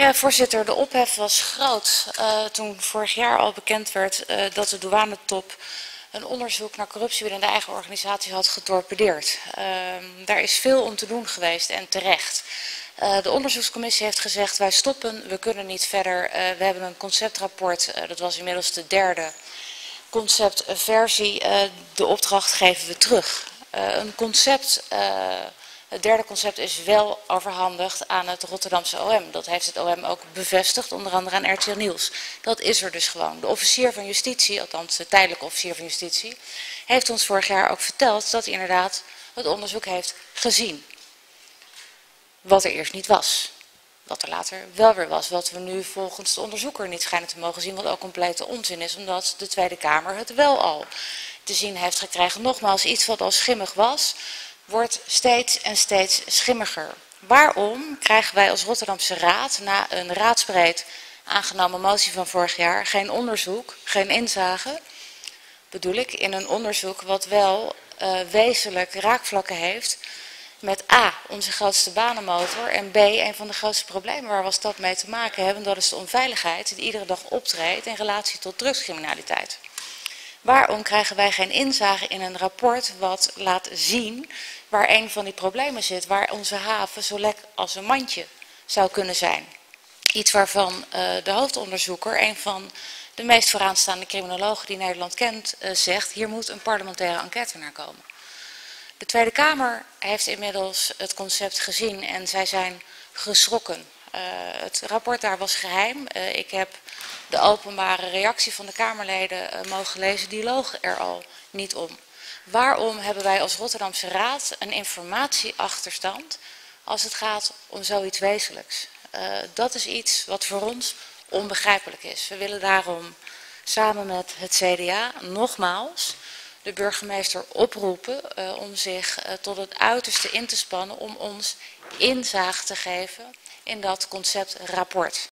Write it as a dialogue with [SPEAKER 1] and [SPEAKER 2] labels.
[SPEAKER 1] Ja, voorzitter, de ophef was groot toen vorig jaar al bekend werd dat de douanetop een onderzoek naar corruptie binnen de eigen organisatie had getorpedeerd. Daar is veel om te doen geweest en terecht. De onderzoekscommissie heeft gezegd, wij stoppen, we kunnen niet verder. We hebben een conceptrapport, dat was inmiddels de derde conceptversie. De opdracht geven we terug. Het derde concept is wel overhandigd aan het Rotterdamse OM. Dat heeft het OM ook bevestigd, onder andere aan RTL Nieuws. Dat is er dus gewoon. De officier van justitie, althans de tijdelijke officier van justitie, heeft ons vorig jaar ook verteld dat hij inderdaad het onderzoek heeft gezien. Wat er eerst niet was. Wat er later wel weer was. Wat we nu volgens de onderzoeker niet schijnen te mogen zien, wat ook complete onzin is, omdat de Tweede Kamer het wel al te zien heeft gekregen. Nogmaals, iets wat al schimmig was, wordt steeds en steeds schimmiger. Waarom krijgen wij als Rotterdamse Raad na een raadsbreed aangenomen motie van vorig jaar geen onderzoek, geen inzage, bedoel ik, in een onderzoek wat wel wezenlijk raakvlakken heeft met A, onze grootste banenmotor, en B, een van de grootste problemen waar we als stad mee te maken hebben, dat is de onveiligheid die iedere dag optreedt in relatie tot drugscriminaliteit. Waarom krijgen wij geen inzage in een rapport wat laat zien waar een van die problemen zit, waar onze haven zo lek als een mandje zou kunnen zijn? Iets waarvan de hoofdonderzoeker, een van de meest vooraanstaande criminologen die Nederland kent, zegt, hier moet een parlementaire enquête naar komen. De Tweede Kamer heeft inmiddels het concept gezien en zij zijn geschrokken. Het rapport daar was geheim. Ik heb de openbare reactie van de Kamerleden mogen lezen, die loog er al niet om. Waarom hebben wij als Rotterdamse Raad een informatieachterstand als het gaat om zoiets wezenlijks? Dat is iets wat voor ons onbegrijpelijk is. We willen daarom samen met het CDA nogmaals de burgemeester oproepen om zich tot het uiterste in te spannen om ons inzage te geven in dat conceptrapport.